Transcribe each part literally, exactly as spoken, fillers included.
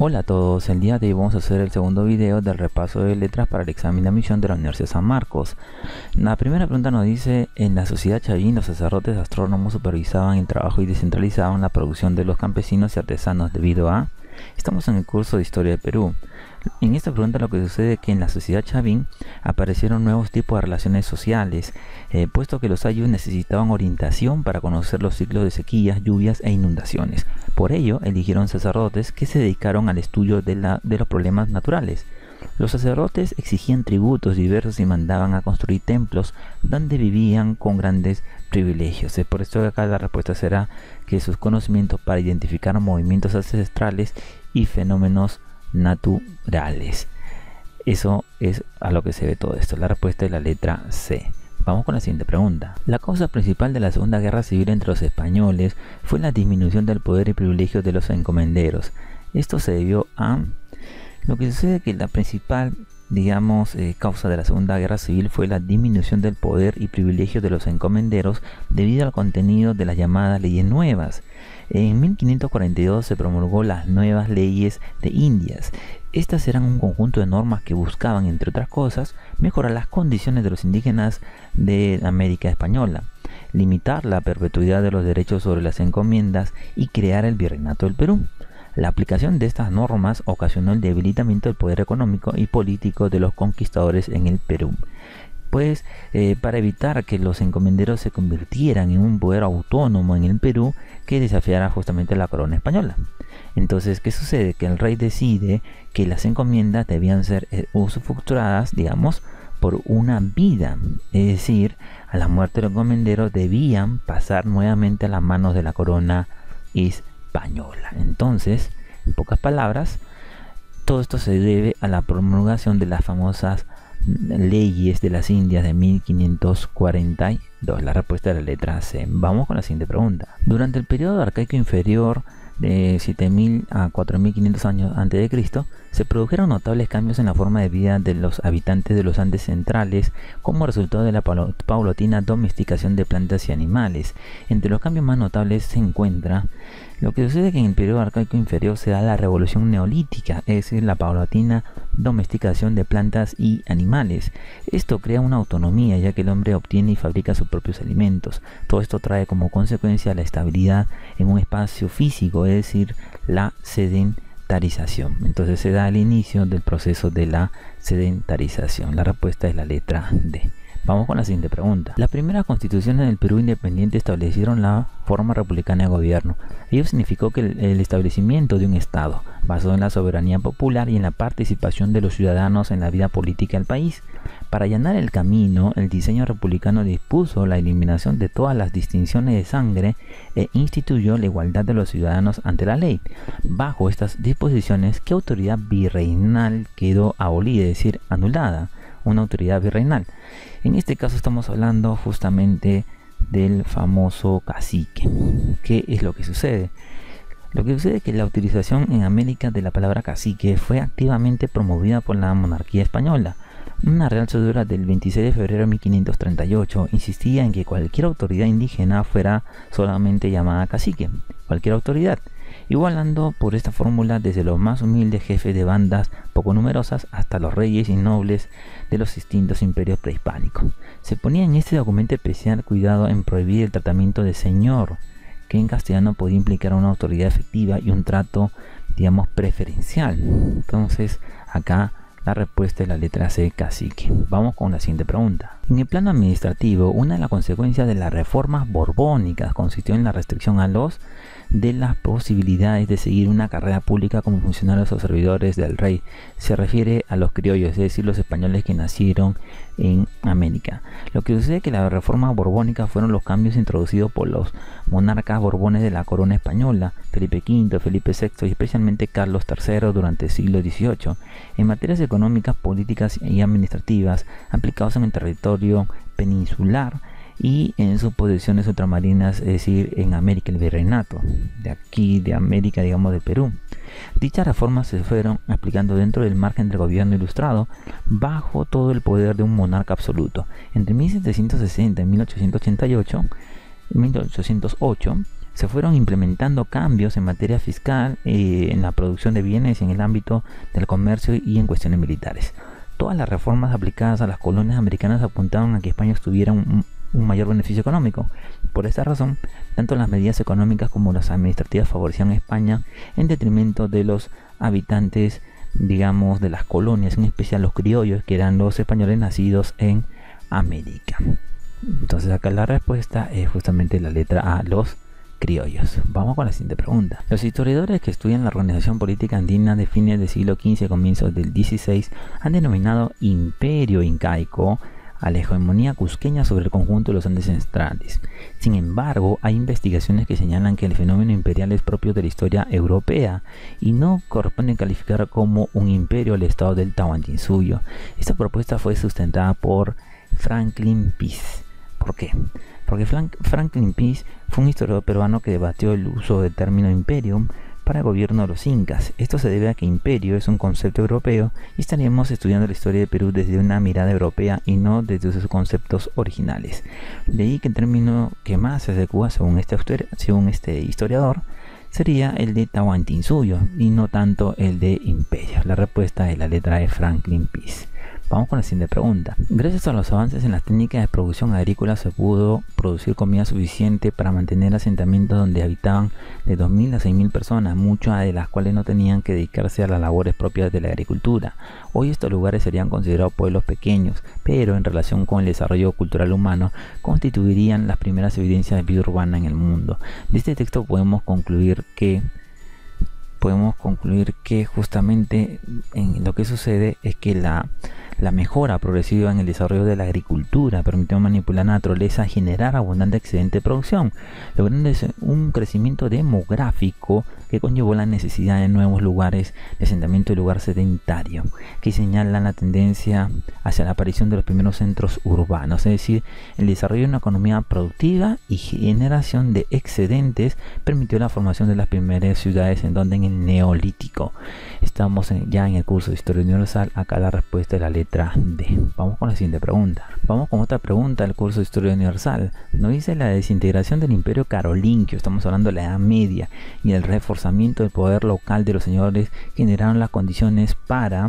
Hola a todos, el día de hoy vamos a hacer el segundo video del repaso de letras para el examen de admisión de la Universidad San Marcos. La primera pregunta nos dice: en la sociedad Chavín, los sacerdotes astrónomos supervisaban el trabajo y descentralizaban la producción de los campesinos y artesanos debido a... Estamos en el curso de Historia de Perú. En esta pregunta lo que sucede es que en la sociedad Chavín aparecieron nuevos tipos de relaciones sociales, eh, puesto que los ayllus necesitaban orientación para conocer los ciclos de sequías, lluvias e inundaciones. Por ello, eligieron sacerdotes que se dedicaron al estudio de, la, de los problemas naturales. Los sacerdotes exigían tributos diversos y mandaban a construir templos donde vivían con grandes privilegios. Es por esto que acá la respuesta será que sus conocimientos para identificar movimientos ancestrales y fenómenos naturales. Eso es a lo que se ve todo esto. La respuesta es la letra C. Vamos con la siguiente pregunta. La causa principal de la Segunda Guerra Civil entre los españoles fue la disminución del poder y privilegios de los encomenderos. Esto se debió a... Lo que sucede es que la principal, digamos, eh, causa de la Segunda Guerra Civil fue la disminución del poder y privilegios de los encomenderos debido al contenido de las llamadas leyes nuevas. En mil quinientos cuarenta y dos se promulgó las nuevas leyes de Indias. Estas eran un conjunto de normas que buscaban, entre otras cosas, mejorar las condiciones de los indígenas de América Española, limitar la perpetuidad de los derechos sobre las encomiendas y crear el Virreinato del Perú. La aplicación de estas normas ocasionó el debilitamiento del poder económico y político de los conquistadores en el Perú. Pues eh, para evitar que los encomenderos se convirtieran en un poder autónomo en el Perú que desafiara justamente la corona española. Entonces, ¿qué sucede? Que el rey decide que las encomiendas debían ser eh, usufructuadas, digamos, por una vida. Es decir, a la muerte de los encomenderos debían pasar nuevamente a las manos de la corona española. Entonces, en pocas palabras, todo esto se debe a la promulgación de las famosas leyes de las Indias de mil quinientos cuarenta y dos. La respuesta es la letra C. Vamos con la siguiente pregunta. Durante el periodo arcaico inferior de siete mil a cuatro mil quinientos años antes de Cristo, se produjeron notables cambios en la forma de vida de los habitantes de los Andes centrales como resultado de la paulatina domesticación de plantas y animales. Entre los cambios más notables se encuentra lo que sucede que en el periodo arcaico inferior se da la revolución neolítica, es decir, la paulatina domesticación de plantas y animales. Esto crea una autonomía, ya que el hombre obtiene y fabrica sus propios alimentos. Todo esto trae como consecuencia la estabilidad en un espacio físico, es decir, la sedentarización. Entonces se da el inicio del proceso de la sedentarización. La respuesta es la letra D. Vamos con la siguiente pregunta. Las primeras constituciones del Perú independiente establecieron la forma republicana de gobierno. Ello significó que el, el establecimiento de un Estado, basado en la soberanía popular y en la participación de los ciudadanos en la vida política del país. Para allanar el camino, el diseño republicano dispuso la eliminación de todas las distinciones de sangre e instituyó la igualdad de los ciudadanos ante la ley. Bajo estas disposiciones, ¿qué autoridad virreinal quedó abolida, es decir, anulada? Una autoridad virreinal. En este caso estamos hablando justamente del famoso cacique. ¿Qué es lo que sucede? Lo que sucede es que la utilización en América de la palabra cacique fue activamente promovida por la monarquía española. Una real cédula del veintiséis de febrero de mil quinientos treinta y ocho insistía en que cualquier autoridad indígena fuera solamente llamada cacique, cualquier autoridad, igualando por esta fórmula desde los más humildes jefes de bandas poco numerosas hasta los reyes y nobles de los distintos imperios prehispánicos. Se ponía en este documento especial cuidado en prohibir el tratamiento de señor, que en castellano podía implicar una autoridad efectiva y un trato, digamos, preferencial. Entonces, acá la respuesta es la letra C, cacique. Vamos con la siguiente pregunta. En el plano administrativo, una de las consecuencias de las reformas borbónicas consistió en la restricción a los de las posibilidades de seguir una carrera pública como funcionarios o servidores del rey. Se refiere a los criollos, es decir, los españoles que nacieron en América. Lo que sucede es que las reformas borbónicas fueron los cambios introducidos por los monarcas borbones de la corona española, Felipe quinto, Felipe sexto y especialmente Carlos tercero durante el siglo dieciocho, en materias económicas, políticas y administrativas aplicados en el territorio peninsular y en sus posesiones ultramarinas, es decir, en América, el virreinato, de aquí, de América, digamos, de Perú. Dichas reformas se fueron aplicando dentro del margen del gobierno ilustrado, bajo todo el poder de un monarca absoluto. Entre mil setecientos sesenta y mil ochocientos ochenta y ocho, mil ochocientos ocho, se fueron implementando cambios en materia fiscal, eh, en la producción de bienes, en el ámbito del comercio y en cuestiones militares. Todas las reformas aplicadas a las colonias americanas apuntaban a que España obtuviera un, un mayor beneficio económico. Por esta razón, tanto las medidas económicas como las administrativas favorecían a España en detrimento de los habitantes, digamos, de las colonias, en especial los criollos, que eran los españoles nacidos en América. Entonces acá la respuesta es justamente la letra A, los criollos. Vamos con la siguiente pregunta. Los historiadores que estudian la organización política andina de fines del siglo quince y comienzos del dieciséis han denominado imperio incaico a la hegemonía cusqueña sobre el conjunto de los Andes centrales. Sin embargo, hay investigaciones que señalan que el fenómeno imperial es propio de la historia europea y no corresponde calificar como un imperio al estado del Tahuantinsuyo. Esta propuesta fue sustentada por Franklin Pease. ¿Por qué? Porque Frank, Franklin Pease fue un historiador peruano que debatió el uso del término imperium para el gobierno de los incas. Esto se debe a que imperio es un concepto europeo y estaríamos estudiando la historia de Perú desde una mirada europea y no desde sus conceptos originales. De ahí que el término que más se adecua según este, según este historiador sería el de Tahuantinsuyo y no tanto el de imperio. La respuesta es la letra de Franklin Pease. Vamos con la siguiente pregunta. Gracias a los avances en las técnicas de producción agrícola se pudo producir comida suficiente para mantener asentamientos donde habitaban de dos mil a seis mil personas, muchas de las cuales no tenían que dedicarse a las labores propias de la agricultura. Hoy estos lugares serían considerados pueblos pequeños, pero en relación con el desarrollo cultural humano constituirían las primeras evidencias de vida urbana en el mundo. De este texto podemos concluir que podemos concluir que justamente en lo que sucede es que la La mejora progresiva en el desarrollo de la agricultura permitió manipular la naturaleza y generar abundante excedente de producción, logrando un crecimiento demográfico que conllevó la necesidad de nuevos lugares de asentamiento y lugar sedentario, que señalan la tendencia hacia la aparición de los primeros centros urbanos, es decir, el desarrollo de una economía productiva y generación de excedentes permitió la formación de las primeras ciudades en donde en el Neolítico. Estamos en, ya en el curso de Historia Universal. Acá la respuesta es la letra D. Vamos con la siguiente pregunta. Vamos con otra pregunta del curso de Historia Universal. Nos dice la desintegración del Imperio Carolingio. Estamos hablando de la Edad Media y el reforzamiento del poder local de los señores generaron las condiciones para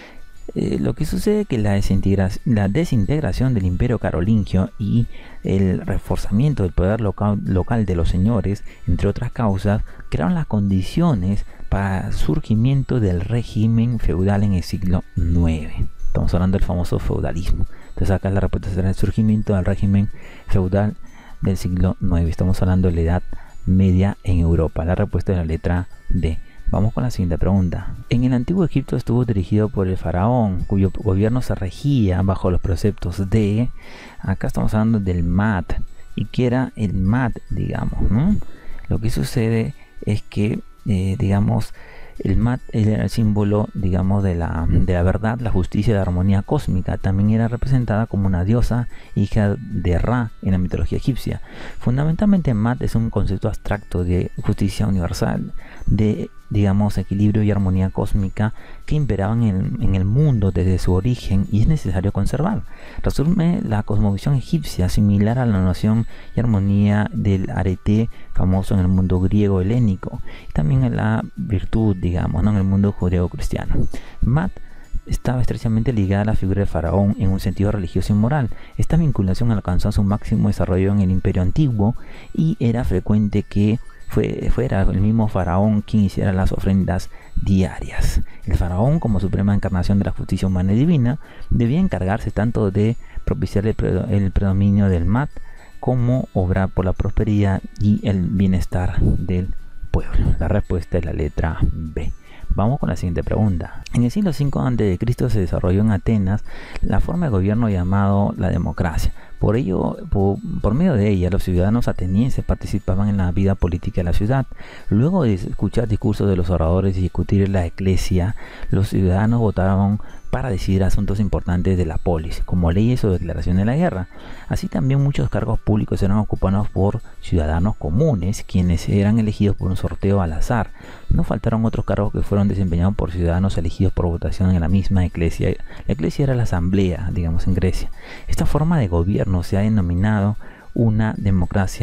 Eh, lo que sucede es que la desintegración, la desintegración del Imperio Carolingio y el reforzamiento del poder local, local de los señores, entre otras causas, crearon las condiciones para el surgimiento del régimen feudal en el siglo nueve. Estamos hablando del famoso feudalismo. Entonces acá la respuesta será el surgimiento del régimen feudal del siglo nueve. Estamos hablando de la Edad Media en Europa. La respuesta es la letra D. Vamos con la siguiente pregunta. En el antiguo Egipto estuvo dirigido por el faraón, cuyo gobierno se regía bajo los preceptos de, acá estamos hablando del Mat, y que era el Mat, digamos, ¿no? Lo que sucede es que, eh, digamos, el Mat era el símbolo, digamos, de la, de la verdad, la justicia y la armonía cósmica. También era representada como una diosa, hija de Ra en la mitología egipcia. Fundamentalmente, Mat es un concepto abstracto de justicia universal, de, digamos, equilibrio y armonía cósmica que imperaban en, en el mundo desde su origen y es necesario conservar. Resume la cosmovisión egipcia, similar a la noción y armonía del arete famoso en el mundo griego helénico, y también en la virtud, digamos, ¿no? En el mundo judeo-cristiano. Mat estaba estrechamente ligada a la figura del faraón en un sentido religioso y moral. Esta vinculación alcanzó su máximo desarrollo en el Imperio Antiguo y era frecuente que fue, fuera el mismo faraón quien hiciera las ofrendas diarias. El faraón, como suprema encarnación de la justicia humana y divina, debía encargarse tanto de propiciar el, pre el predominio del Mat como obrar por la prosperidad y el bienestar del pueblo. La respuesta es la letra B. Vamos con la siguiente pregunta. En el siglo cinco antes de Cristo se desarrolló en Atenas la forma de gobierno llamado la democracia. Por ello, por, por medio de ella, los ciudadanos atenienses participaban en la vida política de la ciudad. Luego de escuchar discursos de los oradores y discutir en la iglesia, los ciudadanos votaban para decidir asuntos importantes de la polis, como leyes o declaraciones de la guerra. Así también muchos cargos públicos eran ocupados por ciudadanos comunes, quienes eran elegidos por un sorteo al azar. No faltaron otros cargos que fueron desempeñados por ciudadanos elegidos por votación en la misma iglesia. La iglesia era la asamblea, digamos, en Grecia. Esta forma de gobierno se ha denominado una democracia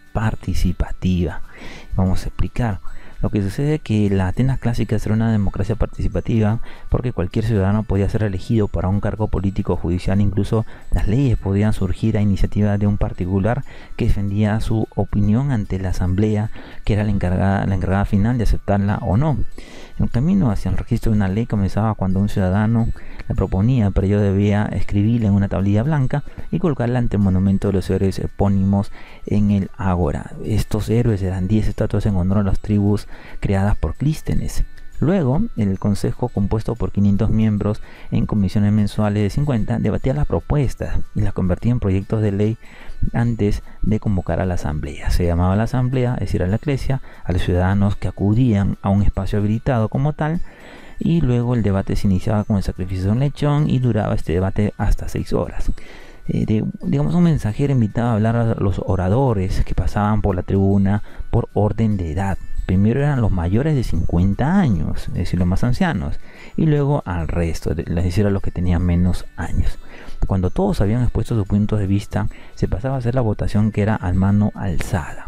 participativa. Vamos a explicar. Lo que sucede es que la Atenas clásica era una democracia participativa porque cualquier ciudadano podía ser elegido para un cargo político o judicial. Incluso las leyes podían surgir a iniciativa de un particular que defendía su opinión ante la asamblea, que era la encargada, la encargada final de aceptarla o no. El camino hacia el registro de una ley comenzaba cuando un ciudadano la proponía, pero yo debía escribirla en una tablilla blanca y colocarla ante el monumento de los héroes epónimos en el ágora. Estos héroes eran diez estatuas en honor a las tribus creadas por Clístenes. Luego, el consejo, compuesto por quinientos miembros en comisiones mensuales de cincuenta, debatía las propuestas y las convertía en proyectos de ley antes de convocar a la asamblea. Se llamaba la asamblea, es decir, a la iglesia, a los ciudadanos que acudían a un espacio habilitado como tal, y luego el debate se iniciaba con el sacrificio de un lechón y duraba este debate hasta seis horas. Eh, de, digamos, un mensajero invitaba a hablar a los oradores que pasaban por la tribuna por orden de edad. Primero eran los mayores de cincuenta años, es decir, los más ancianos, y luego al resto, es decir, a los que tenían menos años. Cuando todos habían expuesto sus puntos de vista, se pasaba a hacer la votación, que era a mano alzada.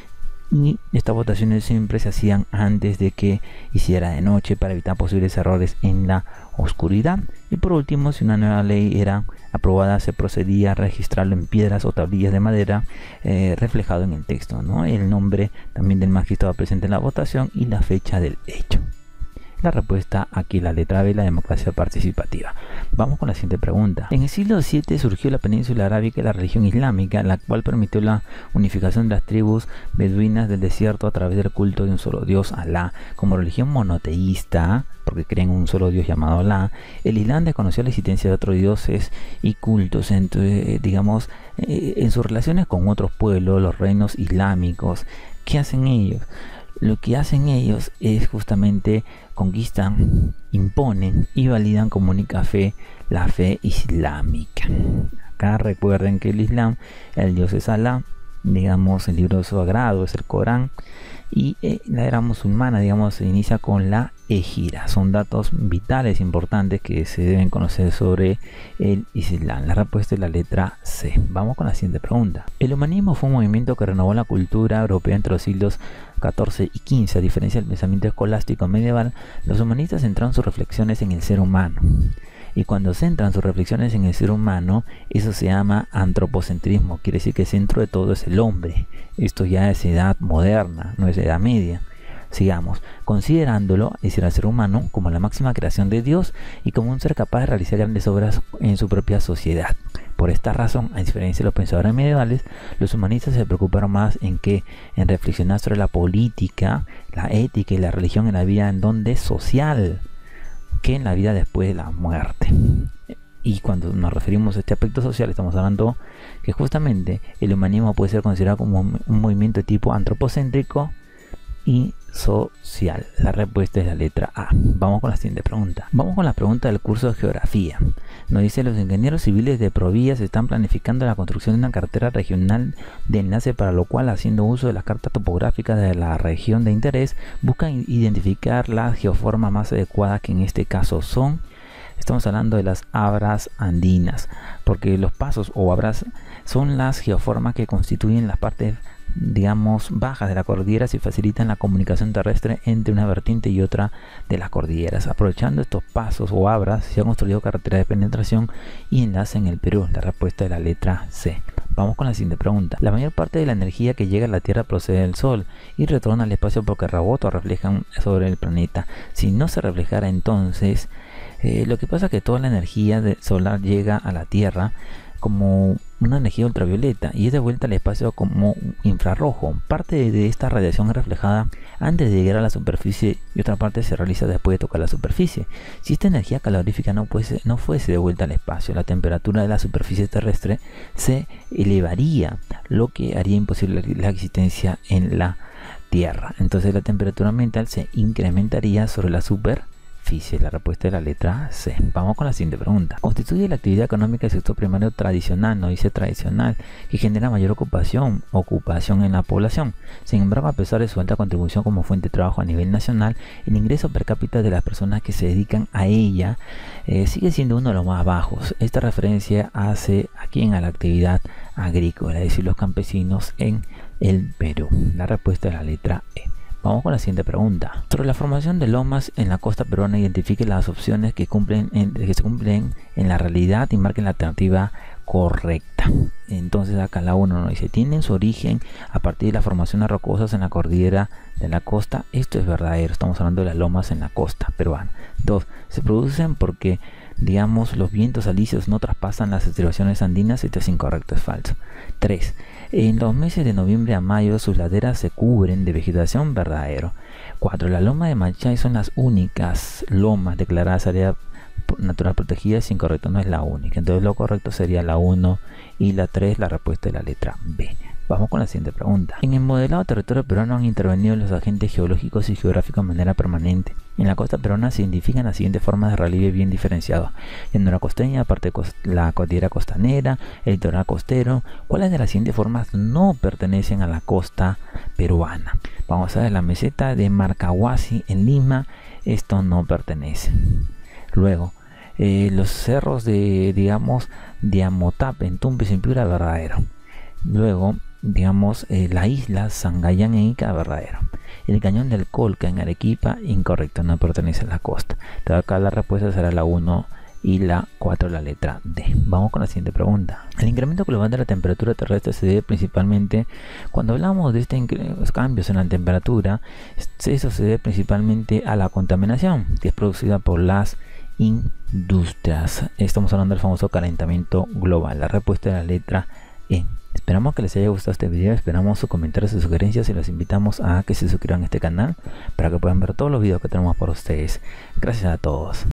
Y estas votaciones siempre se hacían antes de que hiciera de noche para evitar posibles errores en la oscuridad. Y por último, si una nueva ley era aprobada, se procedía a registrarlo en piedras o tablillas de madera, eh, reflejado en el texto, ¿no? El nombre también del magistrado presente en la votación y la fecha del hecho. La respuesta aquí, la letra B, la democracia participativa. Vamos con la siguiente pregunta. En el siglo siete surgió la península arábica y la religión islámica, la cual permitió la unificación de las tribus beduinas del desierto a través del culto de un solo Dios, Alá. Como religión monoteísta, porque creen un solo Dios llamado Alá, el Islam desconoció la existencia de otros dioses y cultos. Entonces, digamos, en sus relaciones con otros pueblos, los reinos islámicos, ¿qué hacen ellos? Lo que hacen ellos es justamente conquistan, imponen y validan como única fe la fe islámica. Acá recuerden que el Islam, el Dios es Alá, digamos, el libro de su agrado es el Corán, y eh, la era musulmana, digamos, se inicia con la Égira. Son datos vitales importantes que se deben conocer sobre el Islam. La respuesta es la letra C. Vamos con la siguiente pregunta. El humanismo fue un movimiento que renovó la cultura europea entre los siglos catorce y quince. A diferencia del pensamiento escolástico medieval, los humanistas centraron sus reflexiones en el ser humano. Y cuando centran sus reflexiones en el ser humano, eso se llama antropocentrismo. Quiere decir que el centro de todo es el hombre. Esto ya es edad moderna, no es edad media. Sigamos, considerándolo, es decir, al ser humano, como la máxima creación de Dios y como un ser capaz de realizar grandes obras en su propia sociedad. Por esta razón, a diferencia de los pensadores medievales, los humanistas se preocuparon más en que en reflexionar sobre la política, la ética y la religión en la vida en donde social, que en la vida después de la muerte. Y cuando nos referimos a este aspecto social, estamos hablando que justamente el humanismo puede ser considerado como un movimiento de tipo antropocéntrico y social. La respuesta es la letra A. Vamos con la siguiente pregunta. Vamos con la pregunta del curso de geografía. Nos dice: los ingenieros civiles de Provías están planificando la construcción de una carretera regional de enlace, para lo cual, haciendo uso de las cartas topográficas de la región de interés, buscan identificar las geoformas más adecuadas, que en este caso son, estamos hablando de las abras andinas, porque los pasos o abras son las geoformas que constituyen las partes, digamos, bajas de la cordillera y facilitan la comunicación terrestre entre una vertiente y otra de las cordilleras. Aprovechando estos pasos o abras, se han construido carreteras de penetración y enlace en el Perú. La respuesta es la letra C. Vamos con la siguiente pregunta. La mayor parte de la energía que llega a la Tierra procede del Sol y retorna al espacio porque rebota o refleja sobre el planeta. Si no se reflejara, entonces, eh, lo que pasa es que toda la energía de solar llega a la Tierra como una energía ultravioleta y es devuelta al espacio como infrarrojo. Parte de esta radiación es reflejada antes de llegar a la superficie y otra parte se realiza después de tocar la superficie. Si esta energía calorífica no fuese, no fuese devuelta al espacio, la temperatura de la superficie terrestre se elevaría, lo que haría imposible la existencia en la Tierra. Entonces la temperatura ambiental se incrementaría sobre la superficie. superficie. La respuesta es la letra C. Vamos con la siguiente pregunta. Constituye la actividad económica del sector primario tradicional, no dice tradicional, que genera mayor ocupación, ocupación en la población. Sin embargo, a pesar de su alta contribución como fuente de trabajo a nivel nacional, el ingreso per cápita de las personas que se dedican a ella eh, sigue siendo uno de los más bajos. Esta referencia hace aquí en a la actividad agrícola, es decir, los campesinos en el Perú. La respuesta es la letra E. Vamos con la siguiente pregunta. Sobre la formación de lomas en la costa peruana, identifique las opciones que, cumplen en, que se cumplen en la realidad y marquen la alternativa correcta. Entonces acá la uno nos dice, tienen su origen a partir de las formaciones rocosas en la cordillera de la costa. Esto es verdadero, estamos hablando de las lomas en la costa peruana. dos. Se producen porque, digamos, los vientos alisios no traspasan las estribaciones andinas. Esto es incorrecto, es falso. tres. En los meses de noviembre a mayo sus laderas se cubren de vegetación, verdadero. cuatro. Las lomas de Machay son las únicas lomas declaradas área natural protegida, es incorrecto, no es la única. Entonces lo correcto sería la uno y la tres, la respuesta es la letra B. Vamos con la siguiente pregunta. En el modelado territorio peruano han intervenido los agentes geológicos y geográficos de manera permanente. En la costa peruana se identifican las siguientes formas de relieve bien diferenciados: llanura costeña, parte de la cordillera costanera, el litoral costero. ¿Cuáles de las siguientes formas no pertenecen a la costa peruana? Vamos a ver la meseta de Marcahuasi en Lima, esto no pertenece. Luego, eh, los cerros de, digamos, de Amotape en Tumbes en Piura, verdadero. Luego, digamos, eh, la isla Sangayán en Ica, verdadero. El cañón del Colca en Arequipa, incorrecto, no pertenece a la costa. Entonces acá la respuesta será la uno y la cuatro, la letra D. Vamos con la siguiente pregunta. El incremento global de la temperatura terrestre se debe principalmente, cuando hablamos de estos cambios en la temperatura, eso se debe principalmente a la contaminación que es producida por las industrias. Estamos hablando del famoso calentamiento global. La respuesta es la letra E. Esperamos que les haya gustado este video, esperamos sus comentarios y sugerencias y los invitamos a que se suscriban a este canal para que puedan ver todos los videos que tenemos para ustedes. Gracias a todos.